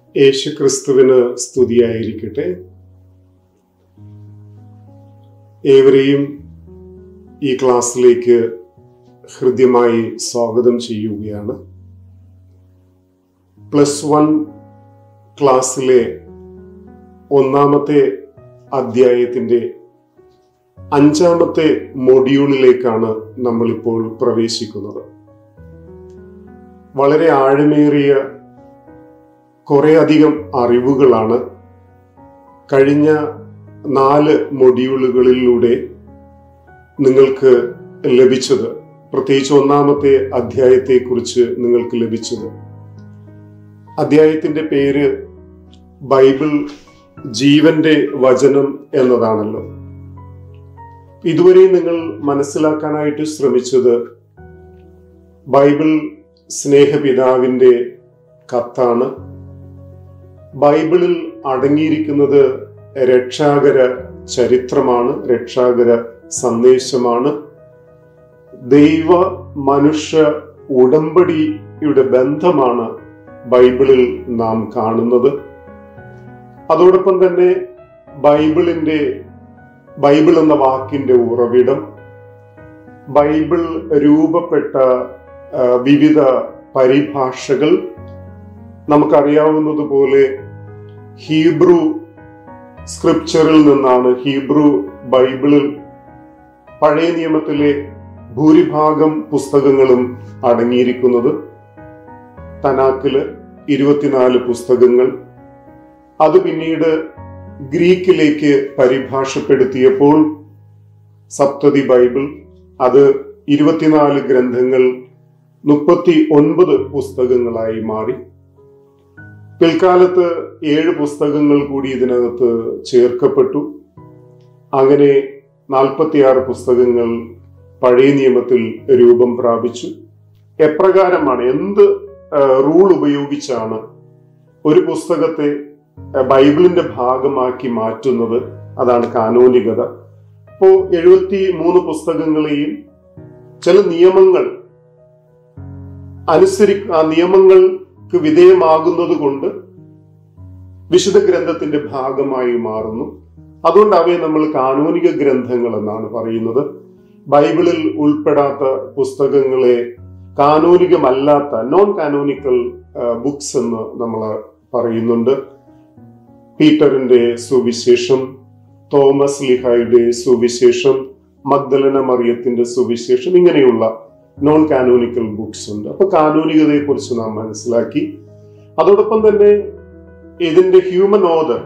യേശുക്രിസ്തുവിന് സ്തുതിയായിരിക്കട്ടെ. ഏവരെയും ഈ ക്ലാസ്സിലേക്ക് ഹൃദ്യമായി സ്വാഗതം ചെയ്യുകയാണ്. +1 ക്ലാസ്സിലെ 1-ാമത്തെ അധ്യായത്തിൻ്റെ 5-ാമത്തെ മൊഡ്യൂളിലേക്കാണ് നമ്മളിപ്പോൾ പ്രവേശിക്കുന്നത്. വളരെ ആഴമേറിയ കുറേയധികം അറിവുകളാണ് കഴിഞ്ഞ 4 മൊഡ്യൂളുകളിലൂടെ നിങ്ങൾക്ക് ലഭിച്ചത്. പ്രത്യേകിച്ച് 1-ാമത്തെ അധ്യായത്തെക്കുറിച്ച് നിങ്ങൾക്ക് ലഭിച്ചത്. അധ്യായത്തിന്റെ പേര് ബൈബിൾ ജീവന്റെ വചനം എന്നതാണല്ലോ. ഇതുവരെ നിങ്ങൾ മനസ്സിലാക്കാനായിട്ട് ശ്രമിച്ചത് ബൈബിൾ സ്നേഹപിതാവിന്റെ കത്താണ്. ബൈബിളിൽ അടങ്ങിയിരിക്കുന്നത് രക്ഷാകര ചരിത്രമാണ്, രക്ഷാകര സന്ദേശമാണ്. ദൈവ മനുഷ്യ ഉടമ്പടിയുടെ ബന്ധമാണ് ബൈബിളിൽ നാം കാണുന്നത്. അതോടൊപ്പം തന്നെ ബൈബിൾ എന്ന വാക്കിന്റെ ഉറവിടം, ബൈബിൾ രൂപപ്പെട്ട വിവിധ പരിഭാഷകൾ, നമുക്കറിയാവുന്നതുപോലെ ഹീബ്രു സ്ക്രിപ്ചറിൽ നിന്നാണ്, ഹീബ്രു ബൈബിളിൽ പഴയ നിയമത്തിലെ ഭൂരിഭാഗം പുസ്തകങ്ങളും അടങ്ങിയിരിക്കുന്നത്. തനാക്കില് 24 പുസ്തകങ്ങൾ. അത് പിന്നീട് ഗ്രീക്കിലേക്ക് പരിഭാഷപ്പെടുത്തിയപ്പോൾ സപ്തതി ബൈബിൾ, അത് 24 ഗ്രന്ഥങ്ങൾ 39 പുസ്തകങ്ങളായി മാറി. പിൽക്കാലത്ത് 7 പുസ്തകങ്ങൾ കൂടി ഇതിനകത്ത് ചേർക്കപ്പെട്ടു. അങ്ങനെ 46 പുസ്തകങ്ങൾ പഴയ നിയമത്തിൽ രൂപം പ്രാപിച്ചു. എപ്രകാരമാണ്, എന്ത് റൂൾ ഉപയോഗിച്ചാണ് ഒരു പുസ്തകത്തെ ബൈബിളിന്റെ ഭാഗമാക്കി മാറ്റുന്നത്? അതാണ് കാനോനികത. അപ്പോ 73 പുസ്തകങ്ങളെയും ചില നിയമങ്ങൾ ആ നിയമങ്ങൾക്ക് വിധേയമാകുന്നത് കൊണ്ട് വിശുദ്ധ ഗ്രന്ഥത്തിന്റെ ഭാഗമായി മാറുന്നു. അതുകൊണ്ട് അവയെ നമ്മൾ കാനോനിക ഗ്രന്ഥങ്ങൾ എന്നാണ് പറയുന്നത്. ബൈബിളിൽ ഉൾപ്പെടാത്ത പുസ്തകങ്ങളെ കാനോനികമല്ലാത്ത നോൺ കാനോനിക്കൽ ബുക്സ് എന്ന് നമ്മൾ പറയുന്നുണ്ട്. പീറ്ററിന്റെ സുവിശേഷം, തോമസ് ലിഹായുടെ സുവിശേഷം, മഗ്ദലന മറിയത്തിന്റെ സുവിശേഷം, ഇങ്ങനെയുള്ള നോൺ കാനോനിക്കൽ ബുക്സ് ഉണ്ട്. അപ്പൊ കാനോനികതയെ കുറിച്ച് നാം മനസ്സിലാക്കി. അതോടൊപ്പം തന്നെ ഇതിന്റെ ഹ്യൂമൻ ഓതർ,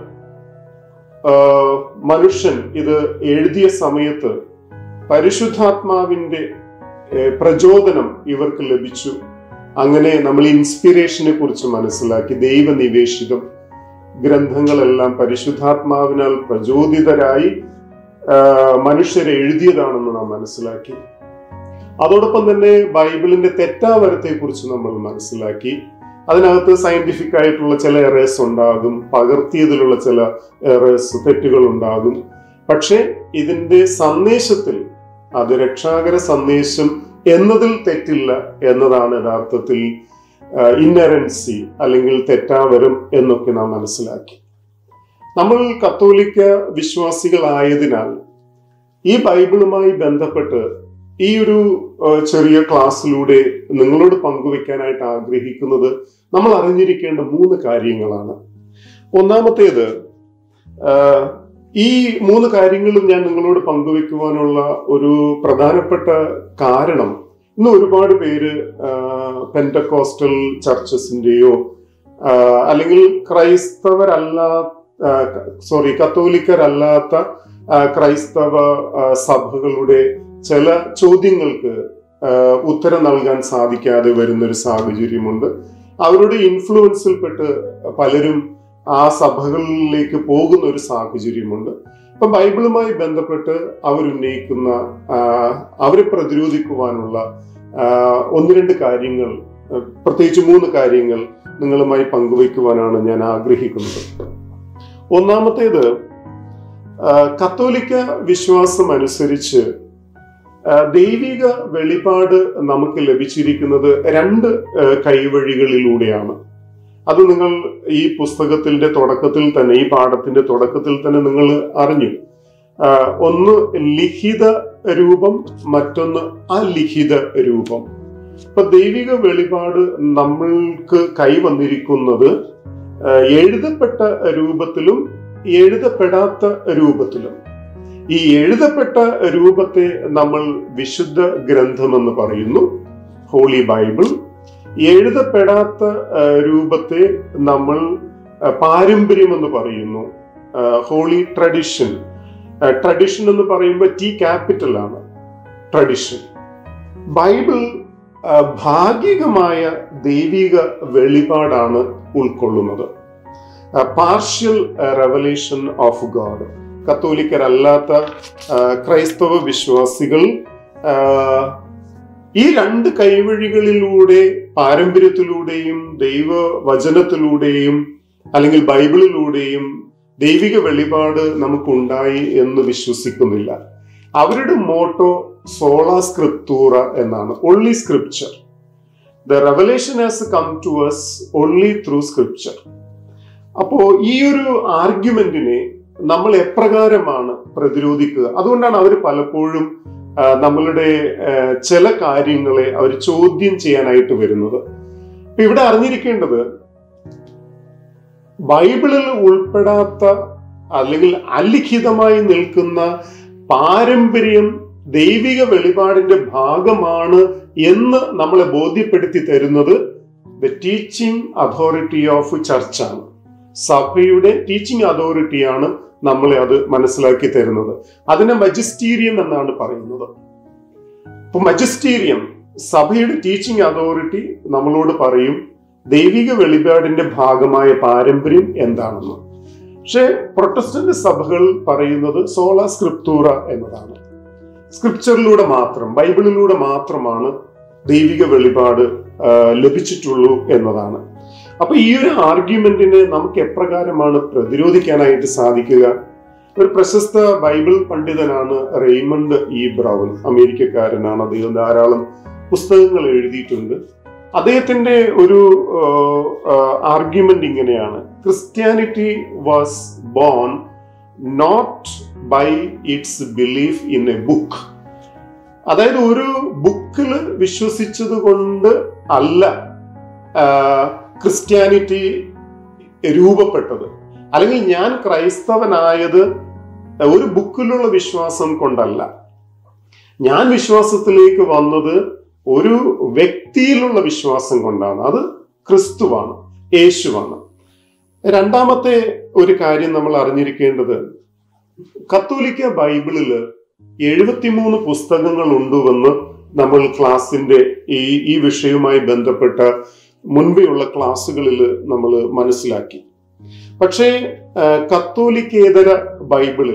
മനുഷ്യൻ ഇത് എഴുതിയ സമയത്ത് പരിശുദ്ധാത്മാവിന്റെ പ്രചോദനം ഇവർക്ക് ലഭിച്ചു. അങ്ങനെ നമ്മൾ ഇൻസ്പിറേഷനെ കുറിച്ച് മനസ്സിലാക്കി. ദൈവനിവേശിതം ഗ്രന്ഥങ്ങളെല്ലാം പരിശുദ്ധാത്മാവിനാൽ പ്രചോദിതരായി മനുഷ്യരെ എഴുതിയതാണെന്ന് നാം മനസ്സിലാക്കി. അതോടൊപ്പം തന്നെ ബൈബിളിന്റെ തെറ്റാവരത്തെ കുറിച്ച് നമ്മൾ മനസ്സിലാക്കി. അതിനകത്ത് സയന്റിഫിക് ആയിട്ടുള്ള ചില എറേഴ്സ് ഉണ്ടാകും, പകർത്തിയതിലുള്ള ചില എറേഴ്സ്, തെറ്റുകൾ ഉണ്ടാകും. പക്ഷെ ഇതിന്റെ സന്ദേശത്തിൽ അത് രക്ഷാകര സന്ദേശം എന്നതിൽ തെറ്റില്ല എന്നതാണ് യഥാർത്ഥത്തിൽ ഇന്നറൻസി അല്ലെങ്കിൽ തെറ്റാവരം എന്നൊക്കെ നാം മനസ്സിലാക്കി. നമ്മൾ കത്തോലിക്ക വിശ്വാസികളായതിനാൽ ഈ ബൈബിളുമായി ബന്ധപ്പെട്ട് ഈ ഒരു ചെറിയ ക്ലാസ്സിലൂടെ നിങ്ങളോട് പങ്കുവെക്കാനായിട്ട് ആഗ്രഹിക്കുന്നത് നമ്മൾ അറിഞ്ഞിരിക്കേണ്ട 3 കാര്യങ്ങളാണ്. ഒന്നാമത്തേത്, ഈ 3 കാര്യങ്ങളും ഞാൻ നിങ്ങളോട് പങ്കുവെക്കുവാനുള്ള ഒരു പ്രധാനപ്പെട്ട കാരണം, ഇന്ന് ഒരുപാട് പേര് പെന്റക്കോസ്റ്റൽ ചർച്ചസിന്റെയോ അല്ലെങ്കിൽ കത്തോലിക്കരല്ലാത്ത ക്രൈസ്തവ സഭകളുടെ ചില ചോദ്യങ്ങൾക്ക് ഉത്തരം നൽകാൻ സാധിക്കാതെ വരുന്നൊരു സാഹചര്യമുണ്ട്. അവരുടെ ഇൻഫ്ലുവൻസിൽപ്പെട്ട് പലരും ആ സഭകളിലേക്ക് പോകുന്ന ഒരു സാഹചര്യമുണ്ട്. അപ്പൊ ബൈബിളുമായി ബന്ധപ്പെട്ട് അവരുന്നയിക്കുന്ന, അവരെ പ്രതിരോധിക്കുവാനുള്ള 1-2 കാര്യങ്ങൾ, പ്രത്യേകിച്ച് 3 കാര്യങ്ങൾ നിങ്ങളുമായി പങ്കുവയ്ക്കുവാനാണ് ഞാൻ ആഗ്രഹിക്കുന്നത്. ഒന്നാമത്തേത്, കത്തോലിക്ക വിശ്വാസം അനുസരിച്ച് ദൈവിക വെളിപാട് നമുക്ക് ലഭിച്ചിരിക്കുന്നത് 2 കൈവഴികളിലൂടെയാണ്. അത് നിങ്ങൾ ഈ പുസ്തകത്തിന്റെ തുടക്കത്തിൽ തന്നെ, ഈ പാഠത്തിന്റെ തുടക്കത്തിൽ തന്നെ നിങ്ങൾ അറിഞ്ഞു. ഒന്ന് ലിഖിത രൂപം, മറ്റൊന്ന് അലിഖിത രൂപം. ഇപ്പൊ ദൈവിക വെളിപാട് നമ്മൾക്ക് കൈവന്നിരിക്കുന്നത് എഴുതപ്പെട്ട രൂപത്തിലും എഴുതപ്പെടാത്ത രൂപത്തിലും. ഈ എഴുതപ്പെട്ട രൂപത്തെ നമ്മൾ വിശുദ്ധ ഗ്രന്ഥമെന്ന് പറയുന്നു, ഹോളി ബൈബിൾ. എഴുതപ്പെടാത്ത രൂപത്തെ നമ്മൾ പാരമ്പര്യമെന്ന് പറയുന്നു, ഹോളി ട്രഡിഷൻ. ട്രഡിഷൻ എന്ന് പറയുമ്പോൾ ടി ക്യാപിറ്റൽ ആണ്, ട്രഡിഷൻ. ബൈബിൾ ഭാഗികമായ ദൈവിക വെളിപാടാണ് ഉൾക്കൊള്ളുന്നത്, പാർഷ്യൽ റെവലേഷൻ ഓഫ് ഗോഡ്. കത്തോലിക്കരല്ലാത്ത ക്രൈസ്തവ വിശ്വാസികൾ ഈ രണ്ട് കൈവഴികളിലൂടെ, പാരമ്പര്യത്തിലൂടെയും ദൈവവചനത്തിലൂടെയും അല്ലെങ്കിൽ ബൈബിളിലൂടെയും ദൈവിക വെളിപാട് നമുക്കുണ്ടായി എന്ന് വിശ്വസിക്കുന്നില്ല. അവരുടെ മോട്ടോ സോളാ സ്ക്രിപ്തൂറ എന്നാണ്, only scripture. The revelation has come to us only through scripture. അപ്പോ ഈ ഒരു ആർഗ്യുമെന്റിനെ നമ്മൾ എപ്രകാരമാണ് പ്രതിരോധിക്കുക? അതുകൊണ്ടാണ് അവർ പലപ്പോഴും നമ്മളുടെ ചില കാര്യങ്ങളെ അവർ ചോദ്യം ചെയ്യാനായിട്ട് വരുന്നത്. ഇപ്പൊ ഇവിടെ അറിഞ്ഞിരിക്കേണ്ടത്, ബൈബിളിൽ ഉൾപ്പെടാത്ത അല്ലെങ്കിൽ അലിഖിതമായി നിൽക്കുന്ന പാരമ്പര്യം ദൈവിക വെളിപാടിന്റെ ഭാഗമാണ് എന്ന് നമ്മളെ ബോധ്യപ്പെടുത്തി തരുന്നത് ദ ടീച്ചിങ് അതോറിറ്റി ഓഫ് ചർച്ചാണ്. സഭയുടെ ടീച്ചിങ് അതോറിറ്റിയാണ് നമ്മളെ അത് മനസ്സിലാക്കി തരുന്നത്. അതിനെ മജിസ്റ്റീരിയം എന്നാണ് പറയുന്നത്. അപ്പൊ മജിസ്റ്റീരിയം, സഭയുടെ ടീച്ചിങ് അതോറിറ്റി നമ്മളോട് പറയും ദൈവിക വെളിപാടിന്റെ ഭാഗമായ പാരമ്പര്യം എന്താണെന്ന്. പക്ഷെ പ്രൊട്ടസ്റ്റന്റ് സഭകൾ പറയുന്നത് സോളാ സ്ക്രിപ്തൂറ എന്നതാണ്. സ്ക്രിപ്ചറിലൂടെ മാത്രം, ബൈബിളിലൂടെ മാത്രമാണ് ദൈവിക വെളിപാട് ലഭിച്ചിട്ടുള്ളൂ എന്നതാണ്. അപ്പൊ ഈ ഒരു ആർഗ്യുമെന്റിനെ നമുക്ക് എപ്രകാരമാണ് പ്രതിരോധിക്കാനായിട്ട് സാധിക്കുക? ഒരു പ്രശസ്ത ബൈബിൾ പണ്ഡിതനാണ് റെയ്മണ്ട് ഇ ബ്രൗൺ, അമേരിക്കക്കാരനാണ്. അദ്ദേഹം ധാരാളം പുസ്തകങ്ങൾ എഴുതിയിട്ടുണ്ട്. അദ്ദേഹത്തിന്റെ ഒരു ആർഗ്യുമെന്റ് ഇങ്ങനെയാണ്: Christianity was born not by its belief in a book. അതായത് ഒരു ബുക്കിൽ വിശ്വസിച്ചത് കൊണ്ട് അല്ല ക്രിസ്ത്യാനിറ്റി രൂപപ്പെട്ടത്, അല്ലെങ്കിൽ ഞാൻ ക്രൈസ്തവനായത് ഒരു ബുക്കിലുള്ള വിശ്വാസം കൊണ്ടല്ല. ഞാൻ വിശ്വാസത്തിലേക്ക് വന്നത് ഒരു വ്യക്തിയിലുള്ള വിശ്വാസം കൊണ്ടാണ്. അത് ക്രിസ്തുവാണ്, യേശുവാണ്. രണ്ടാമത്തെ ഒരു കാര്യം നമ്മൾ അറിഞ്ഞിരിക്കേണ്ടത്, കത്തോലിക്ക ബൈബിളില് 73 പുസ്തകങ്ങൾ ഉണ്ടുവെന്ന് നമ്മൾ ക്ലാസിന്റെ ഈ വിഷയവുമായി ബന്ധപ്പെട്ട മുൻപെയുള്ള ക്ലാസ്സുകളിൽ നമ്മൾ മനസ്സിലാക്കി. പക്ഷേ കത്തോലിക്കേതര ബൈബിളിൽ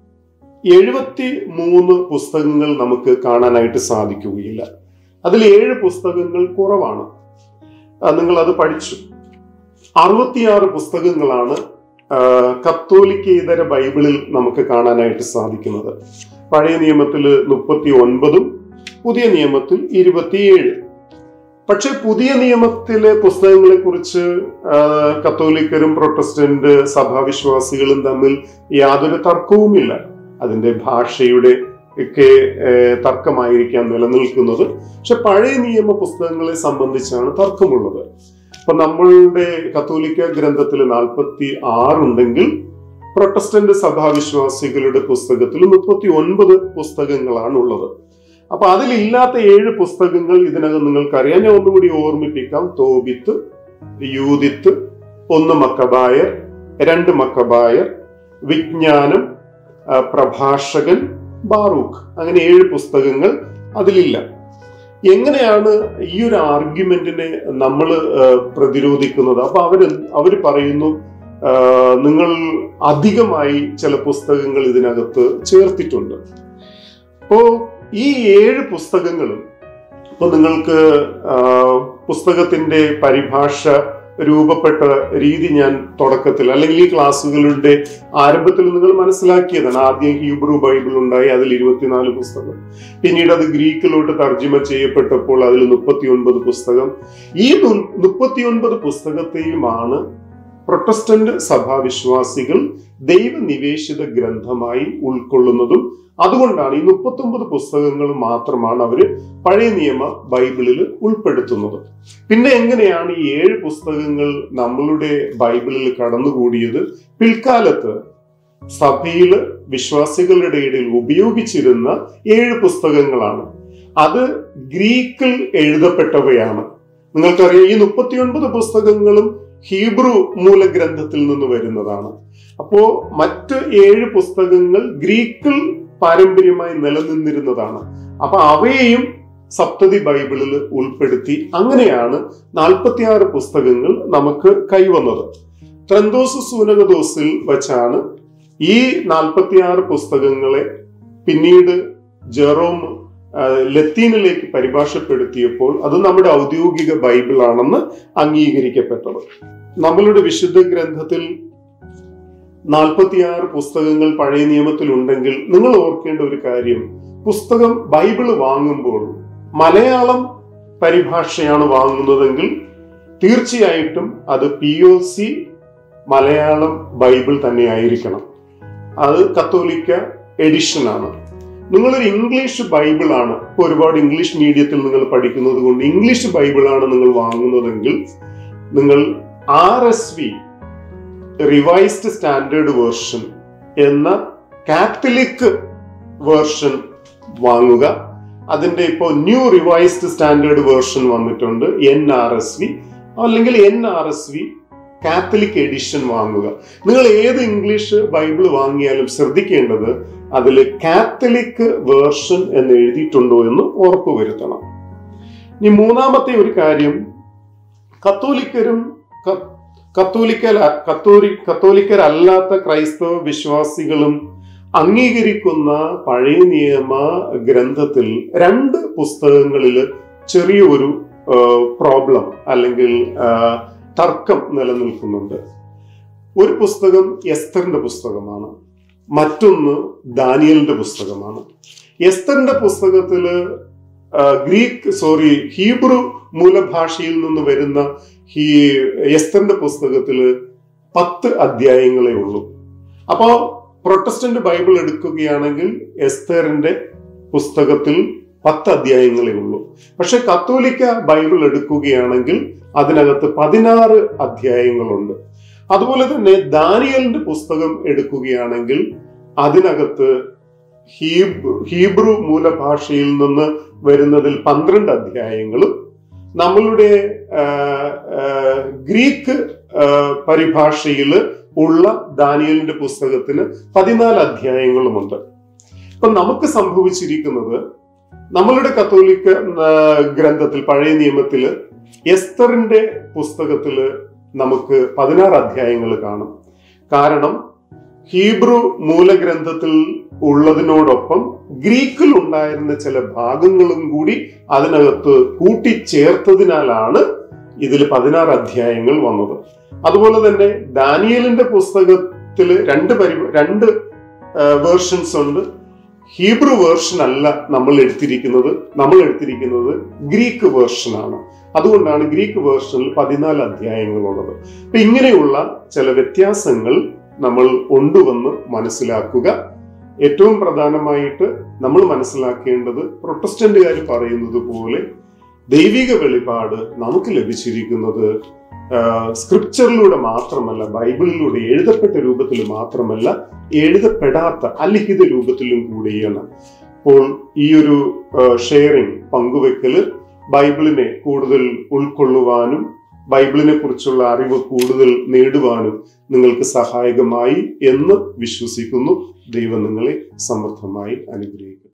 73 പുസ്തകങ്ങൾ നമുക്ക് കാണാനായിട്ട് സാധിക്കുകയില്ല. അതിൽ 7 പുസ്തകങ്ങൾ കുറവാണ്. നിങ്ങൾ അത് പഠിച്ചു. 66 പുസ്തകങ്ങളാണ് കത്തോലിക്കേതര ബൈബിളിൽ നമുക്ക് കാണാനായിട്ട് സാധിക്കുന്നത്. പഴയ നിയമത്തിൽ 39, പുതിയ നിയമത്തിൽ 27. പക്ഷെ പുതിയ നിയമത്തിലെ പുസ്തകങ്ങളെ കുറിച്ച് കത്തോലിക്കരും പ്രൊട്ടസ്റ്റന്റ് സഭാവിശ്വാസികളും തമ്മിൽ യാതൊരു തർക്കവുമില്ല. അതിന്റെ ഭാഷയുടെ ഒക്കെ തർക്കമായിരിക്കാം നിലനിൽക്കുന്നത്. പക്ഷെ പഴയ നിയമ പുസ്തകങ്ങളെ സംബന്ധിച്ചാണ് തർക്കമുള്ളത്. അപ്പൊ നമ്മളുടെ കത്തോലിക്ക ഗ്രന്ഥത്തിൽ 46 ഉണ്ടെങ്കിൽ പ്രൊട്ടസ്റ്റന്റ് സഭാവിശ്വാസികളുടെ പുസ്തകത്തിൽ 39 പുസ്തകങ്ങളാണ് ഉള്ളത്. അപ്പൊ അതിലില്ലാത്ത 7 പുസ്തകങ്ങൾ ഇതിനകം നിങ്ങൾക്കറിയാം. ഞാൻ ഒന്നുകൂടി ഓർമ്മിപ്പിക്കാം: തോബിത്ത്, യൂദിത്ത്, 1 മക്കബായർ, 2 മക്കബായർ, വിജ്ഞാനം, പ്രഭാഷകൻ, ബാറൂഖ്. അങ്ങനെ 7 പുസ്തകങ്ങൾ അതിലില്ല. എങ്ങനെയാണ് ഈ ഒരു ആർഗ്യുമെന്റിനെ നമ്മൾ പ്രതിരോധിക്കുന്നത്? അപ്പൊ അവര് പറയുന്നു, നിങ്ങൾ അധികമായി ചില പുസ്തകങ്ങൾ ഇതിനകത്ത് ചേർത്തിട്ടുണ്ട്. അപ്പോ ഈ 7 പുസ്തകങ്ങളും ഇപ്പൊ നിങ്ങൾക്ക് പുസ്തകത്തിന്റെ പരിഭാഷ രൂപപ്പെട്ട രീതി ഞാൻ തുടക്കത്തിൽ അല്ലെങ്കിൽ ഈ ക്ലാസ്സുകളുടെ ആരംഭത്തിൽ നിങ്ങൾ മനസ്സിലാക്കിയതാണ്. ആദ്യം ഹീബ്രു ബൈബിൾ ഉണ്ടായി, അതിൽ 24 പുസ്തകം. പിന്നീട് അത് ഗ്രീക്കിലോട്ട് തർജ്ജിമ ചെയ്യപ്പെട്ടപ്പോൾ അതിൽ 39 പുസ്തകം. ഈ 39 പുസ്തകത്തെയുമാണ് പ്രൊട്ടസ്റ്റന്റ് സഭാവിശ്വാസികൾ ദൈവനിവേശിത ഗ്രന്ഥമായി ഉൾക്കൊള്ളുന്നതും. അതുകൊണ്ടാണ് ഈ 39 പുസ്തകങ്ങൾ മാത്രമാണ് അവര് പഴയ നിയമ ബൈബിളിൽ ഉൾപ്പെടുത്തുന്നത്. പിന്നെ എങ്ങനെയാണ് ഈ 7 പുസ്തകങ്ങൾ നമ്മളുടെ ബൈബിളിൽ കടന്നുകൂടിയത്? പിൽക്കാലത്ത് സഭയില് വിശ്വാസികളുടെ ഇടയിൽ ഉപയോഗിച്ചിരുന്ന 7 പുസ്തകങ്ങളാണ്. അത് ഗ്രീക്കിൽ എഴുതപ്പെട്ടവയാണ്. നിങ്ങൾക്കറിയാം, ഈ 39 പുസ്തകങ്ങളും ഹീബ്രു മൂലഗ്രന്ഥത്തിൽ നിന്ന് വരുന്നതാണ്. അപ്പോ മറ്റ് 7 പുസ്തകങ്ങൾ ഗ്രീക്കിൽ പാരമ്പര്യമായി നിലനിന്നിരുന്നതാണ്. അപ്പൊ അവയെയും സപ്തതി ബൈബിളിൽ ഉൾപ്പെടുത്തി അങ്ങനെയാണ് 46 പുസ്തകങ്ങൾ നമുക്ക് കൈവന്നത്. ത്രന്തോസ് സൂനകദോസിൽ വച്ചാണ് ഈ 46 പുസ്തകങ്ങളെ പിന്നീട് ജെറോം ലത്തീനിലേക്ക് പരിഭാഷപ്പെടുത്തിയപ്പോൾ അത് നമ്മുടെ ഔദ്യോഗിക ബൈബിളാണെന്ന് അംഗീകരിക്കപ്പെട്ടത്. നമ്മളുടെ വിശുദ്ധ ഗ്രന്ഥത്തിൽ 46 പുസ്തകങ്ങൾ പഴയ നിയമത്തിൽ ഉണ്ടെങ്കിൽ നിങ്ങൾ ഓർക്കേണ്ട ഒരു കാര്യം, പുസ്തകം ബൈബിള് വാങ്ങുമ്പോൾ മലയാളം പരിഭാഷയാണ് വാങ്ങുന്നതെങ്കിൽ തീർച്ചയായിട്ടും അത് POC മലയാളം ബൈബിൾ തന്നെ ആയിരിക്കണം. അത് കത്തോലിക്ക എഡിഷൻ ആണ്. നിങ്ങളൊരു ഇംഗ്ലീഷ് ബൈബിളാണ്, ഇപ്പൊ ഒരുപാട് ഇംഗ്ലീഷ് മീഡിയത്തിൽ നിങ്ങൾ പഠിക്കുന്നത് കൊണ്ട് ഇംഗ്ലീഷ് ബൈബിളാണ് നിങ്ങൾ വാങ്ങുന്നതെങ്കിൽ നിങ്ങൾ RSV റിവൈസ്ഡ് സ്റ്റാൻഡേർഡ് വേർഷൻ എന്ന കാത്തലിക് വേർഷൻ വാങ്ങുക. അതിന്റെ ഇപ്പോൾ ന്യൂ റിവൈസ്ഡ് സ്റ്റാൻഡേർഡ് വേർഷൻ വന്നിട്ടുണ്ട്, NRSV അല്ലെങ്കിൽ NRSV കാത്തലിക് എഡിഷൻ വാങ്ങുക. നിങ്ങൾ ഏത് ഇംഗ്ലീഷ് ബൈബിൾ വാങ്ങിയാലും ശ്രദ്ധിക്കേണ്ടത് അതിൽ കാത്തലിക് വേർഷൻ എന്ന് എഴുതിയിട്ടുണ്ടോ എന്ന് ഉറപ്പുവരുത്തണം. ഇനി മൂന്നാമത്തെ ഒരു കാര്യം, കത്തോലിക്കരല്ലാത്ത ക്രൈസ്തവ വിശ്വാസികളും അംഗീകരിക്കുന്ന പഴയ നിയമ ഗ്രന്ഥത്തിൽ 2 പുസ്തകങ്ങളിൽ ചെറിയൊരു പ്രോബ്ലം അല്ലെങ്കിൽ തർക്കം നിലനിൽക്കുന്നുണ്ട്. ഒരു പുസ്തകം എസ്തറിന്റെ പുസ്തകമാണ്, മറ്റൊന്ന് ദാനിയലിന്റെ പുസ്തകമാണ്. എസ്തറിന്റെ പുസ്തകത്തില് ഹീബ്രു മൂലഭാഷയിൽ നിന്ന് വരുന്ന എസ്തറിന്റെ പുസ്തകത്തില് 10 അധ്യായങ്ങളേ ഉള്ളൂ. അപ്പോ പ്രൊട്ടസ്റ്റന്റ് ബൈബിൾ എടുക്കുകയാണെങ്കിൽ എസ്തറിന്റെ പുസ്തകത്തിൽ 10 അധ്യായങ്ങളേ ഉള്ളൂ. പക്ഷെ കത്തോലിക്ക ബൈബിൾ എടുക്കുകയാണെങ്കിൽ അതിനകത്ത് 16 അധ്യായങ്ങളുണ്ട്. അതുപോലെ തന്നെ ദാനിയലിന്റെ പുസ്തകം എടുക്കുകയാണെങ്കിൽ അതിനകത്ത് ഹീബ്രു മൂലഭാഷയിൽ നിന്ന് വരുന്നതിൽ 12 അധ്യായങ്ങളും നമ്മളുടെ ഗ്രീക്ക് പരിഭാഷയിൽ ഉള്ള ദാനിയലിന്റെ പുസ്തകത്തിന് 14 അധ്യായങ്ങളുമുണ്ട്. ഇപ്പൊ നമുക്ക് സംഭവിച്ചിരിക്കുന്നത്, നമ്മളുടെ കത്തോലിക്ക ഗ്രന്ഥത്തിൽ പഴയ നിയമത്തില് എസ്തറിന്റെ പുസ്തകത്തില് നമുക്ക് 16 അധ്യായങ്ങൾ കാണും. കാരണം ഹീബ്രു മൂലഗ്രന്ഥത്തിൽ ഉള്ളതിനോടൊപ്പം ഗ്രീക്കിൽ ഉണ്ടായിരുന്ന ചില ഭാഗങ്ങളും കൂടി അതിനകത്ത് കൂട്ടിച്ചേർത്തതിനാലാണ് ഇതിൽ 16 അധ്യായങ്ങൾ വന്നത്. അതുപോലെ തന്നെ ദാനിയലിന്റെ പുസ്തകത്തിൽ 2 വേർഷൻസ് ഉണ്ട്. ഹീബ്രു വേർഷൻ അല്ല നമ്മൾ എടുത്തിരിക്കുന്നത് ഗ്രീക്ക് വേർഷനാണ്. അതുകൊണ്ടാണ് ഗ്രീക്ക് വേർഷനിൽ 14 അധ്യായങ്ങളുള്ളത്. അപ്പൊ ഇങ്ങനെയുള്ള ചില വ്യത്യാസങ്ങൾ നമ്മൾ കൊണ്ടുവന്ന് മനസ്സിലാക്കുക. ഏറ്റവും പ്രധാനമായിട്ട് നമ്മൾ മനസ്സിലാക്കേണ്ടത്, പ്രൊട്ടസ്റ്റന്റുകാർ പറയുന്നത് പോലെ ദൈവിക വെളിപാട് നമുക്ക് ലഭിച്ചിരിക്കുന്നത് സ്ക്രിപ്ചറിലൂടെ മാത്രമല്ല, ബൈബിളിലൂടെ എഴുതപ്പെട്ട രൂപത്തിൽ മാത്രമല്ല, എഴുതപ്പെടാത്ത അലിഖിത രൂപത്തിലും കൂടിയാണ്. അപ്പോൾ ഈ ഒരു ഷെയറിംഗ്, പങ്കുവെക്കല് ബൈബിളിനെ കൂടുതൽ ഉൾക്കൊള്ളുവാനും ബൈബിളിനെ കുറിച്ചുള്ള അറിവ് കൂടുതൽ നേടുവാനും നിങ്ങൾക്ക് സഹായകമായി എന്ന് വിശ്വസിക്കുന്നു. ദൈവം നിങ്ങളെ സമൃദ്ധമായി അനുഗ്രഹിക്കും.